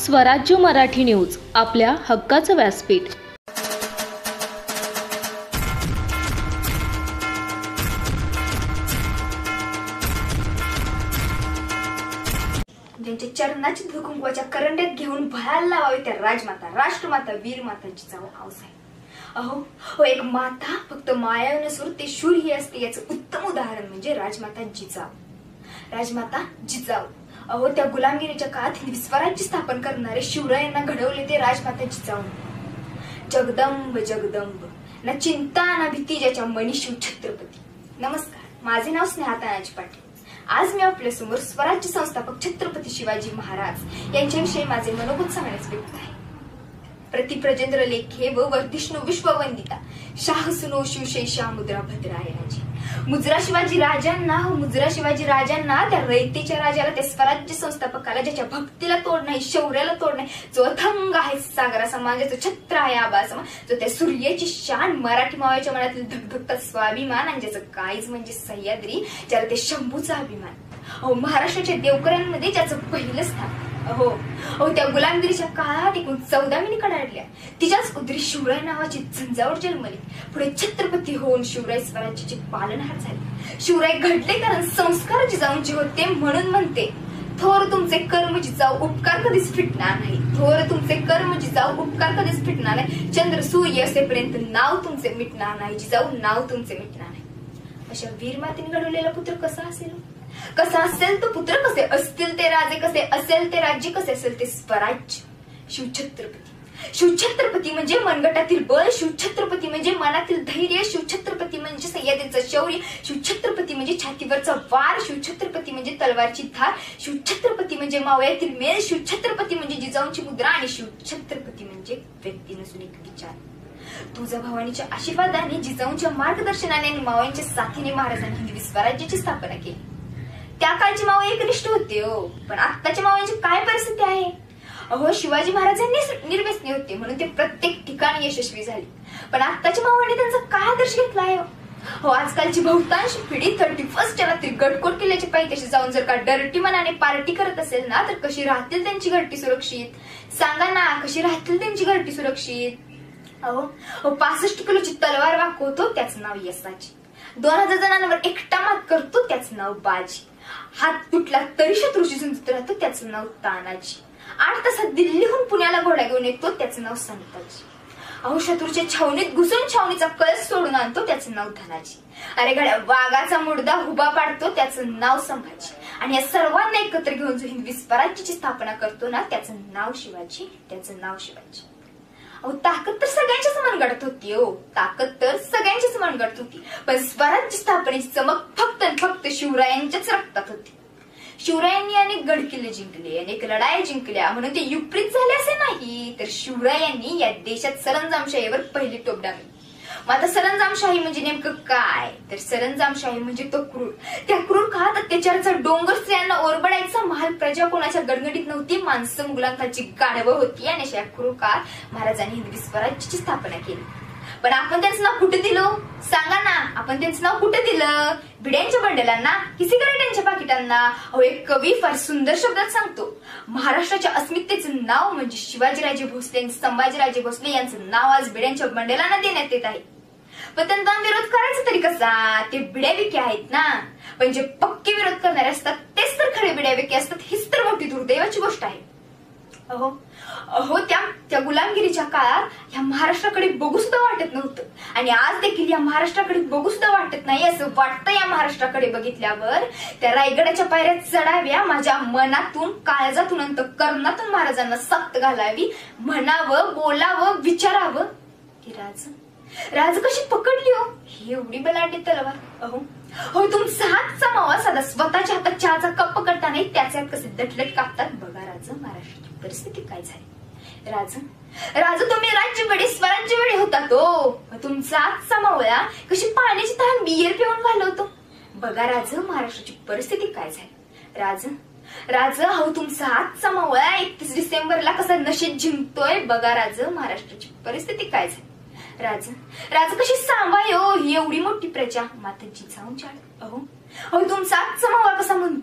स्वराज्य मराठी न्यूज, आपल्या हक्काचं व्यासपीठ। ज्यांच्या चरणाची धुकुंकवाच्या करंड्यात घेऊन भयाला लावावी त्या राजमाता, राष्ट्रमाता, वीरमाता जिजाऊ आऊसाहेब। अहो एक माता फक्त माया नसून ते शूर ही असते याचं उत्तम उदाहरण म्हणजे राजमाता जिजाऊ। राजमाता जिजाऊ अहो त्या गुलामगिरीच्या काळात स्वराज्य स्थापन करणारे शिवरायांना घडवले ते राजमाता जिजाऊ। जगदंब जगदंब ना चिंता ना भीती ज्याच्या मनी शिव छत्रपती। नमस्कार, माझे नाव स्नेहा तानाजी पाटील। आज मी आपल्या समोर स्वराज्य संस्थापक छत्रपती शिवाजी महाराज यांच्याविषयी माझे मनोगत सांगण्यास व्यक्त आहे। प्रतिप्रजेंद्र लेखे व वर्धिष्णू विश्ववंदिता शाह सुनो शिवशेषा मुद्रा भद्रायराजी। मुद्रा शिवाजी राजांना त्या रयतेच्या राजाला, त्या स्वराज्य संस्थापकाला ज्याच्या भक्तीला तोड नाही, शौर्याला तोड नाही, जो अथंग आहे सागरा समान, जो छत्र आहे आबा समान, जो त्या सूर्याची शान, मराठी मावळ्याच्या मनातील धगधगता स्वाभिमान आणि ज्याचं काळीज म्हणजे सह्याद्री, ज्याला ते शंभूचा अभिमान। महाराष्ट्राच्या देवकऱ्यांमध्ये ज्याचं पहिलं स्थान। त्या गुलामगिरीच्या काळात एकूण 14 मिनी कडाडल्या, तिच्याच उदरी शिवराय नावाची झंझावट जन्मली। पुढे छत्रपती होऊन शिवराय स्वराज्याचे पालनहार झाले। शिवराय घडले कारण संस्कार जिजाऊंचे होते, म्हणून म्हणते थोर तुमचे कर्म जिजाऊ उपकार कधीच फिटणार नाही। थोर तुमचे कर्म जिजाऊ उपकार कधीच फिटणार नाही। चंद्र सूर्य असेपर्यंत नाव तुमचे मिटणार नाही जिजाऊ, नाव तुमचे मिटणार नाही। अशा वीरमातेने घडवलेला पुत्र कसा असेल, कसा असेल तो पुत्र, कसे असतील ते राजे, कसे असेल ते राज्य, कसे असेल ते स्वराज्य। शिवछत्रपती म्हणजे मनगटातील बळ, शिवछत्रपती म्हणजे मनातील धैर्य, शिवछत्रपती म्हणजे सह्याद्रीचं शौर्य, शिवछत्रपती म्हणजे छातीवरचा वार, शिवछत्रपती म्हणजे तलवारची धार, शिवछत्रपती म्हणजे मावळ्यातील मेल, शिवछत्रपती म्हणजे जिजाऊंची मुद्रा आणि शिवछत्रपती म्हणजे व्यक्ती नसून एक विचार। तुळजाभवानीच्या आशीर्वादाने, जिजाऊंच्या मार्गदर्शनाने आणि मावळ्यांच्या साथीने महाराजांनी हिंदवी स्वराज्याची स्थापना केली। त्या काळची मावळे एकनिष्ठ होते पण आत्ताच्या मावळ्यांची काय परिस्थिती आहे। शिवाजी महाराजांनी निर्व्यसनी होते म्हणून ते प्रत्येक ठिकाणी यशस्वी झाले, पण आत्ताच्या मावळ्यांनी त्यांचा काय आदर्श घेतलाय। आजकालची बहुतांश पिढी 31st रात्री गटकोट किल्ल्याच्या पायथ्याशी जाऊन जर का डर्टी मनाने पार्टी करत असेल ना, तर कशी राहतील त्यांची घरटी सुरक्षित? सांगा ना, कशी राहतील त्यांची घरटी सुरक्षित? 65 किलोची तलवार वाकवतो त्याचं नाव यसाची, 2000 जणांवर एकटा मात करतो त्याचं नाव बाजी, हात तुटला तरी शत्रूशी झुंजत राहतो त्याचं नाव तानाजी, 8 तासात दिल्लीहून पुण्याला घोडा घेऊन येतो त्याचं नाव संताजी, शत्रूच्या छावणीत घुसून छावणीचा कळस सोडून आणतो त्याचं नाव धनाजी, अरे घड्या वाघाचा मुडदा हुबा पाडतो त्याचं नाव संभाजी, आणि या सर्वांना एकत्र घेऊन जो हिंदवी स्वराज्याची स्थापना करतो ना, त्याचं नाव शिवाजी, त्याचं नाव शिवाजी। ताकद तर सगळ्यांच्याच मनगडत होती ताकद तर सगळ्यांच्याच मनगडत होती, पण स्वराज्य स्थापनेची चमक फक्त शिवरायांच्याच रक्तात होती। शिवरायांनी अनेक गड किल्ले जिंकले, अनेक लढाया जिंकल्या म्हणून ते युगप्रीत झाले असे नाही, तर शिवरायांनी या देशात सरंजामशाहीवर पहिली टोप डागली। आता सरंजामशाही म्हणजे नेमकं काय, तर सरंजामशाही म्हणजे तो क्रूर, त्या क्रूर काळात अत्याचाराचा डोंगर स्त्रियांना ओरबडायचा, महाल प्रजा कोणाच्या गडगडीत नव्हती, माणसं मुघलांखालची गाढवं होती, आणि अशा क्रूर काळात महाराजांनी हिंदवी स्वराज्याची स्थापना केली। पण आपण त्यांचं नाव कुठे दिलं सांगा ना, आपण त्यांचं नाव कुठे दिलं? भिड्यांच्या बंडलांना की सिगारेटांच्या पाकिटांना? एक कवी फार सुंदर शब्दात सांगतो, महाराष्ट्राच्या अस्मितेचं नाव म्हणजे शिवाजीराजे भोसले आणि संभाजीराजे भोसले यांचं नाव आज भिड्यांच्या बंडलांना देण्यात येत आहे। पण त्यांना विरोध करायचा तरी कसा? ते भिड्याविके आहेत ना, पण जे पक्के विरोध करणारे असतात तेच तर खरे भिड्याविके असतात, हीच तर मोठी दुर्दैवाची गोष्ट आहे। त्या गुलामगिरीच्या काळात या महाराष्ट्राकडे बघू सुद्धा वाटत नव्हतं, आणि आज देखील या महाराष्ट्राकडे बघू सुद्धा वाटत नाही असं वाटतं। या महाराष्ट्राकडे बघितल्यावर त्या रायगडाच्या पायऱ्या चढाव्या, माझ्या मनातून, काळजातून, अंतःकरणातून महाराजांना सक्त घालावी, म्हणावं, बोलावं, विचारावं की राज कशी पकडली ही एवढी बलाढ्य तलवार। तुमचा हातचा मावा साधा स्वतःच्या हातात चहाचा कप पकडता नाही, त्याचे हात कसे दटलट कापतात बघा राज, महाराष्ट्राची परिस्थिती काय झाली। राज तुम्ही राज्यवेळी स्वराज्यवेळी होता तुमचा हातचा मावळा कशी पाण्याची तहान बियर पिऊन घालवतो बघा राज, महाराष्ट्राची परिस्थिती काय झाली। राज तुमचा हातचा मावळा 31 डिसेंबरला कसा नशेत जिंकतोय बघा राज, महाराष्ट्राची परिस्थिती काय झाली। राज कशी सांभाळ ही एवढी मोठी प्रजा, माता जिजाऊंच्या तुमचा आजचा मावळा कसा म्हणतोय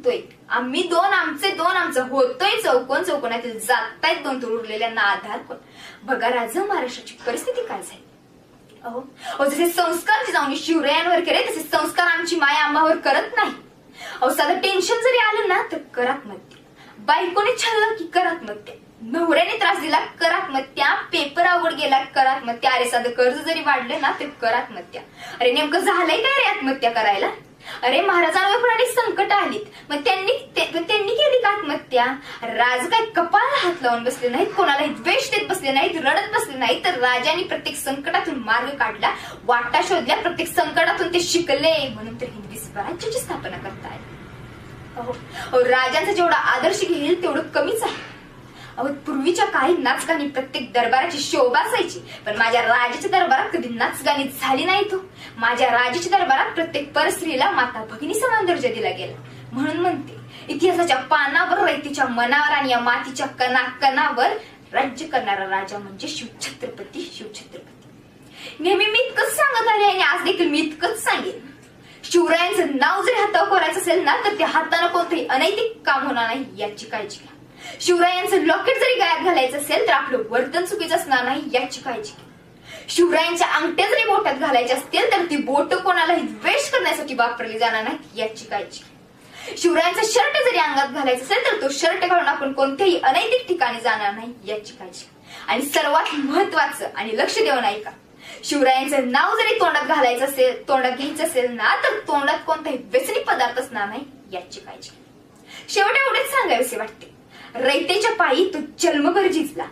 आम्ही दोन आमचे दोन आमचं होतोय चौकोन चौकोनातील जातायत दोन तर उरलेल्यांना आधार कोण. बघा राजा महाराष्ट्राची परिस्थिती काय झाली. अहो जसे संस्कार जाऊन शिवरायांवर केले तसे संस्कार आमची माय आम्हावर करत नाही. अहो साधं टेन्शन जरी आलं ना तर कर आत्महत्या, बायकोने छळलं की कर आत्महत्या, नवऱ्याने त्रास दिला कर आत्महत्या, पेपर अवघड गेला कर आत्महत्या, अरे साधं कर्ज जरी वाढलं ना तर कर आत्महत्या. अरे नेमकं झालंय काय रे आत्महत्या करायला. अरे महाराजांवर पण अनेक संकट आलीत मग त्यांनी केली का आत्महत्या. राज काय कपाळाला हात लावून बसले नाहीत, कोणालाही द्वेष देत बसले नाहीत, रडत बसले नाहीत, तर राजांनी प्रत्येक संकटातून मार्ग काढला, वाटा शोधल्या, प्रत्येक संकटातून ते शिकले, म्हणून तर हिंदवी स्वराज्याची स्थापना करताय. अहो राजांचा जेवढा आदर्श घेईल तेवढं कमीच आहे. अहो पूर्वीच्या काही नाचगाणी प्रत्येक दरबाराची शोभा असायची, पण माझ्या राजाच्या दरबारात कधी नाचगाणी झाली नाही. तो माझ्या राजाच्या दरबारात प्रत्येक परस्त्रीला माता भगिनी समान दर्जा दिला गेला. म्हणून म्हणते इतिहासाच्या पानावर, रयतेच्या मनावर आणि या मातीच्या कणाकणावर राज्य करणारा राजा म्हणजे शिवछत्रपती. नेहमी मी इतकंच सांगत आले आणि आज देखील मी इतकंच सांगेन. शिवरायांचं नाव जरी हातावर करायचं असेल ना तर त्या हाताने कोणतंही अनैतिक काम होणार नाही याची काळजी घ्या. शिवरायांचं लॉकेट जरी गळ्यात घालायचं असेल तर आपलं वर्तन चुकीचं असणार नाही याची काळजी घ्या. शिवरायांच्या अंगठ्या जरी बोटात घालायच्या असतील तर ती बोट कोणालाही द्वेष करण्यासाठी वापरली जाणार नाही याची काळजी घ्या. शिवरायांचा शर्ट जरी अंगात घालायचा असेल तर तो शर्ट घालून आपण कोणत्याही अनैतिक ठिकाणी जाणार नाही याची काळजी घ्या. आणि सर्वात महत्वाचं आणि लक्ष देऊन ऐका, शिवरायांचं नाव जरी तोंडात घ्यायचं असेल ना तर तोंडात कोणताही व्यसनी पदार्थ असणार नाही याची काळजी घ्या. शेवटी एवढेच सांगावेसे वाटते, रयतेच्या पायी तो जन्मभर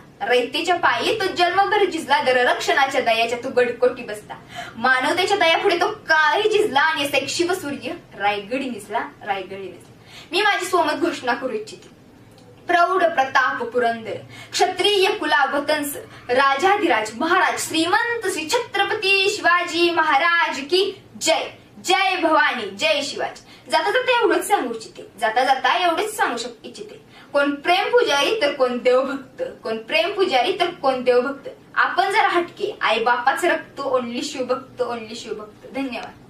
झिजला, दररक्षणाच्या दयाच्या तो गडकोटी बसला, मानवतेच्या दयापुढे तो काळी झिजला आणि असा एक शिवसूर्य रायगडी निसला. मी माझी सोमत घोषणा करू इच्छिते. प्रौढ प्रताप पुरंदर, क्षत्रिय कुलावतंस, राजाधिराज महाराज श्रीमंत श्री छत्रपती शिवाजी महाराज की जय. जय भवानी, जय शिवाजी. जाता जाता एवढंच सांगू इच्छिते. कोण प्रेम पुजारी तर कोण देवभक्त, आपण जरा हटके, आई बापाचं रक्त, ओनली शिवभक्त. धन्यवाद.